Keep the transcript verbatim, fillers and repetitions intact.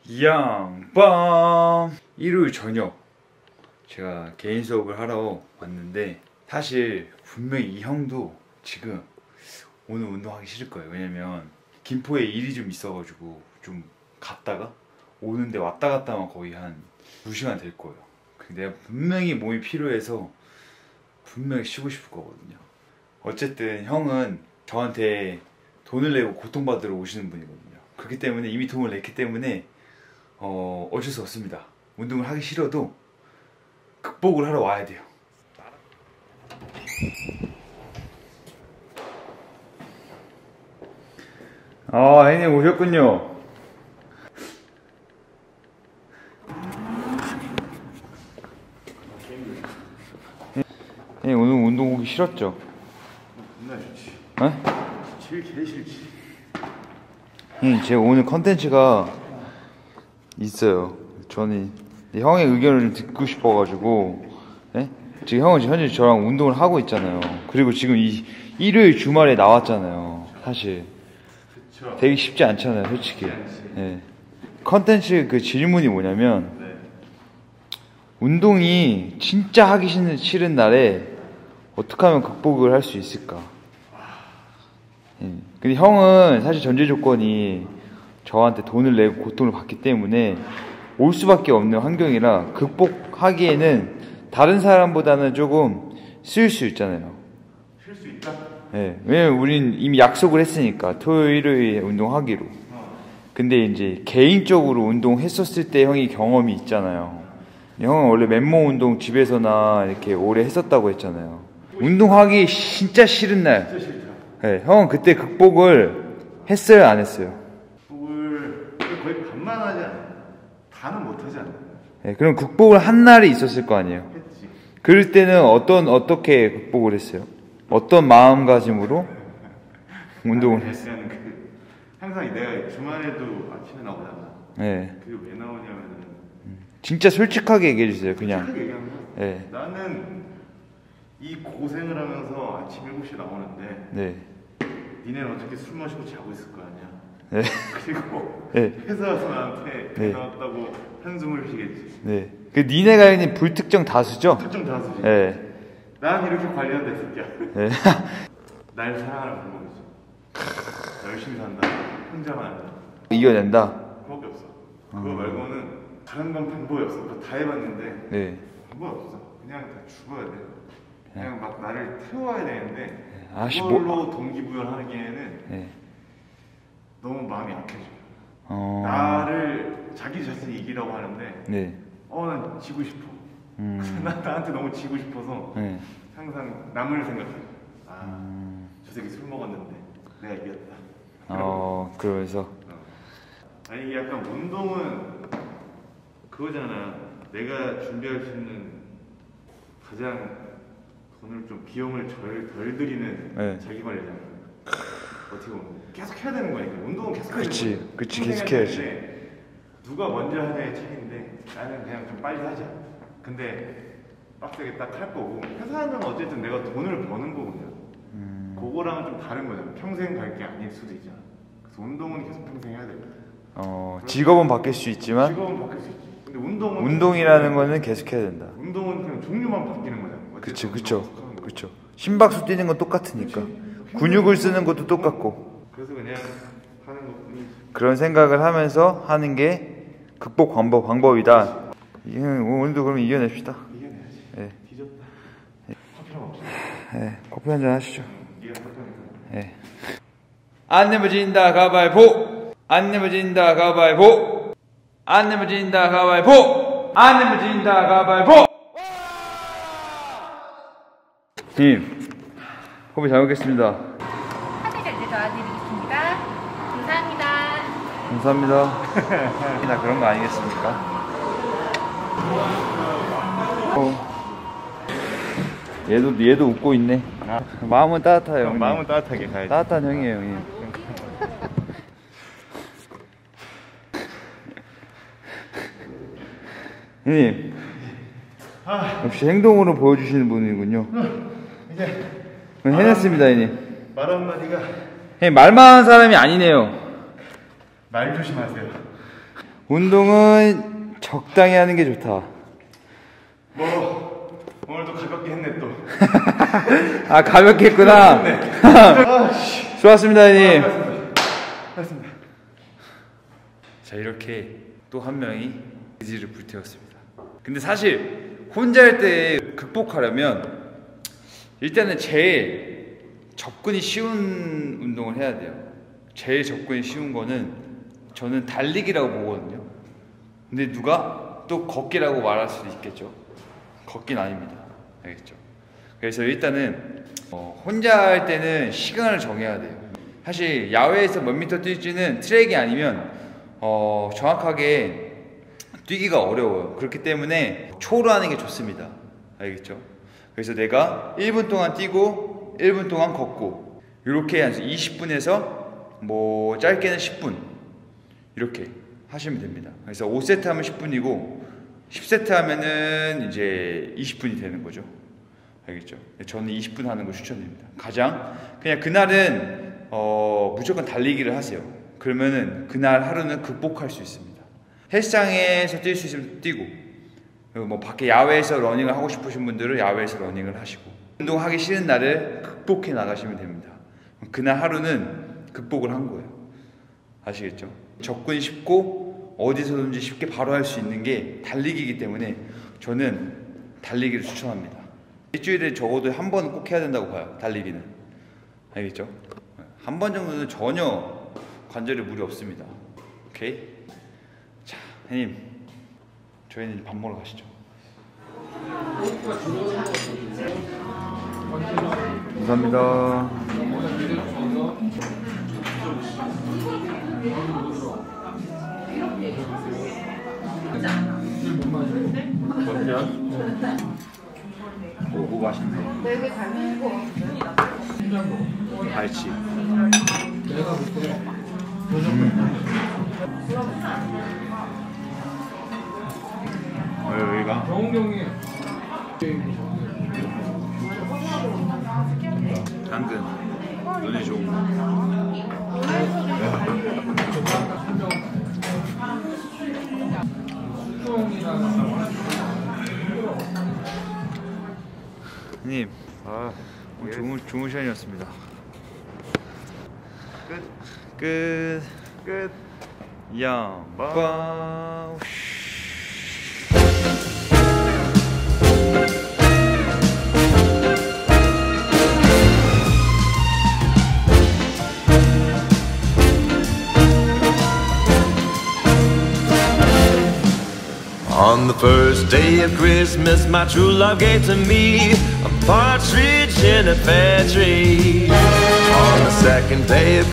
양빵! 일요일 저녁 제가 개인 수업을 하러 왔는데 사실 분명히 이 형도 지금 오늘 운동하기 싫을 거예요. 왜냐면 김포에 일이 좀 있어가지고 좀 갔다가 오는데 왔다 갔다만 거의 한 두 시간 될 거예요. 내가 분명히 몸이 피로해서 분명히 쉬고 싶을 거거든요. 어쨌든 형은 저한테 돈을 내고 고통받으러 오시는 분이거든요. 그렇기 때문에 이미 돈을 냈기 때문에 어, 어쩔 수 없습니다. 운동을 하기 싫어도 극복을 하러 와야 돼요. 아, 형님 오셨군요. 형님 오늘 운동 오기 싫었죠? 존나 좋지. 어? 제일 제일 싫지. 형님 제가 오늘 컨텐츠가 있어요. 저는 형의 의견을 듣고 싶어가지고, 네? 지금 형은 현재 저랑 운동을 하고 있잖아요. 그리고 지금 이 일요일 주말에 나왔잖아요. 사실 그쵸. 되게 쉽지 않잖아요, 솔직히. 네. 컨텐츠 그 질문이 뭐냐면, 네. 운동이 진짜 하기 싫은, 싫은 날에 어떻게 하면 극복을 할 수 있을까? 네. 근데 형은 사실 전제 조건이 저한테 돈을 내고 고통을 받기 때문에 올 수밖에 없는 환경이라 극복하기에는 다른 사람보다는 조금 쉬울 수 있잖아요. 쉴 수 있다? 네, 왜냐면 우린 이미 약속을 했으니까 토요일, 일요일에 운동하기로. 근데 이제 개인적으로 운동했었을 때 형이 경험이 있잖아요. 형은 원래 맨몸 운동 집에서나 이렇게 오래 했었다고 했잖아요. 운동하기 진짜 싫은 날. 진짜 싫다. 네, 형은 그때 극복을 했어요, 안 했어요? 극복을 거의 반만 하지 않아. 다는 못 하지 않아. 네, 그럼 극복을 한 날이 있었을 거 아니에요? 했지. 그럴 때는 어떤, 어떻게 극복을 했어요? 어떤 마음가짐으로 운동을 했어요? 그, 항상 내가 주말에도 아침에 나오잖아. 네. 그게 왜 나오냐면은. 진짜 솔직하게 얘기해주세요, 그냥. 솔직하게 얘기하면 네. 나는 이 고생을 하면서 아침 일곱 시에 나오는데. 네. 니네는 어떻게 술 마시고 자고 있을 거 아니야. 네. 그리고 네. 회사 와서 나한테 네. 나왔다고 한숨을 쉬겠지. 네. 그 니네가 있는 불특정 다수죠? 특정 다수지. 네. 난 이렇게 관리한다 이 새끼야. 네. 날 사랑하는 방법이지. 열심히 산다. 혼자만 한다. 이겨낸다. 그거밖에 없어. 그거 말고는 다른 건 방법이 없어. 그거 다 해봤는데 네. 방법이 없어. 그냥 다 죽어야 돼. 그냥 막 나를 태워야 되는데 아씨, 그걸로 뭐- 동기부여를 하기에는 네. 너무 마음이 약해져. 어. 나를 자기 자신이 이기라고 하는데 네. 어 난 지고 싶어. 음. 나 나한테 너무 지고 싶어서 네. 항상 남을 생각해. 아, 음. 저 새끼 술 먹었는데 내가 이겼다. 어, 그러면서. 어. 아니 이게 약간 운동은 그거잖아. 내가 준비할 수 있는 가장 돈을 좀 비용을 덜, 덜 들이는 네. 자기 관리잖아. 어떻게 보면 계속 해야 되는 거니까 운동은 계속 해야 그치, 되는 거야. 그치, 평생 계속 해야 해야지. 되는데 누가 먼저 하냐의 차이인데 나는 그냥 좀 빨리 하자. 근데 빡세게 딱 할 거고 회사는 어쨌든 내가 돈을 버는 거거든. 음. 그거랑은 좀 다른 거잖아. 평생 갈 게 아닐 수도 있잖아. 그래서 운동은 계속 평생 해야 되거든. 어, 직업은 바뀔 수 있지만 직업은 바뀔 수 있지. 근데 운동은 운동이라는 거는 계속 해야 된다. 운동은 그냥 종류만 바뀌는 거잖아. 그쵸, 어쨌든 그쵸, 운동은 하는 거고. 그쵸. 심박수 뛰는 건 똑같으니까. 근육을 쓰는 것도 똑같고. 그래서 그냥 하는 것뿐이지. 그런 생각을 하면서 하는 게 극복 방법, 방법이다. 이 형, 오늘도 그럼 이겨냅시다. 이겨내야지. 네. 뒤졌다. 커피랑 없어. 네, 커피 한잔 하시죠. 네가 할 거니까. 네. 안 내면 진다 가발보. 안 내면 진다 가발보. 안 내면 진다 가발보. 안 내면 진다 가발보. 님, 커피 잘 먹겠습니다. 카드를 이제 도와드리겠습니다. 감사합니다. 감사합니다. 나 그런 거 아니겠습니까? 어. 얘도 얘도 웃고 있네. 마음은 따뜻해요. 형님. 마음은 따뜻하게 가야지. 따뜻한 형이에요, 형님. 형님, 역시 행동으로 보여주시는 분이군요. 이제 해냈습니다, 형님. 말 한마디가 형님, 말만 하는 사람이 아니네요. 말 조심하세요. 운동은 적당히 하는 게 좋다. 뭐 오늘도 가볍게 했네 또. 아 가볍게 했구나. 수고하셨습니다 형님. 고맙습니다. 자 이렇게 또 한 명이 의지를 불태웠습니다. 근데 사실 혼자 할 때 극복하려면 일단은 제일 접근이 쉬운 운동을 해야 돼요. 제일 접근이 쉬운 거는 저는 달리기라고 보거든요. 근데 누가 또 걷기라고 말할 수도 있겠죠. 걷기는 아닙니다. 알겠죠? 그래서 일단은 어, 혼자 할 때는 시간을 정해야 돼요. 사실 야외에서 몇 미터 뛸지는 트랙이 아니면 어, 정확하게 뛰기가 어려워요. 그렇기 때문에 초로 하는 게 좋습니다. 알겠죠? 그래서 내가 일 분 동안 뛰고 일 분 동안 걷고 이렇게 한 이십 분에서 뭐 짧게는 십 분 이렇게 하시면 됩니다. 그래서 오 세트 하면 십 분이고 십 세트 하면은 이제 이십 분이 되는 거죠. 알겠죠? 저는 이십 분 하는 거 추천드립니다. 가장 그냥 그날은 어, 무조건 달리기를 하세요. 그러면은 그날 하루는 극복할 수 있습니다. 헬스장에서 뛸 수 있으면 뛰고, 그리고 뭐 밖에 야외에서 러닝을 하고 싶으신 분들은 야외에서 러닝을 하시고, 운동하기 싫은 날을 극복해 나가시면 됩니다. 그날 하루는 극복을 한 거예요. 아시겠죠? 접근이 쉽고 어디서든지 쉽게 바로 할 수 있는 게 달리기이기 때문에 저는 달리기를 추천합니다. 일주일에 적어도 한 번은 꼭 해야 된다고 봐요. 달리기는. 알겠죠? 한 번 정도는 전혀 관절에 무리 없습니다. 오케이? 자, 형님, 저희는 이제 밥 먹으러 가시죠. 감사합니다. 오, 뭐 맛있네. 되게 잘 먹고. 갈치. 왜 여기가? 정웅경이 당근. 눈이 좋은 거. 형님, 아, 좋은, 좋은 시간이었습니다. 끝. 끝. 끝. 양바. On the first day of Christmas, my true love gave to me a partridge in a pear tree. On the second day of